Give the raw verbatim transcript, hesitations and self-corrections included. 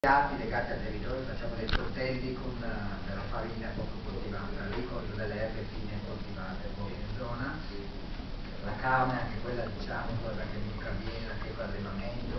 piatti legati al territorio, facciamo dei tortelli con uh, della farina poco coltivata, lì con delle erbe fine coltivate poi in zona. La carne, anche quella diciamo, quella che mica viene, anche quell'allevamento,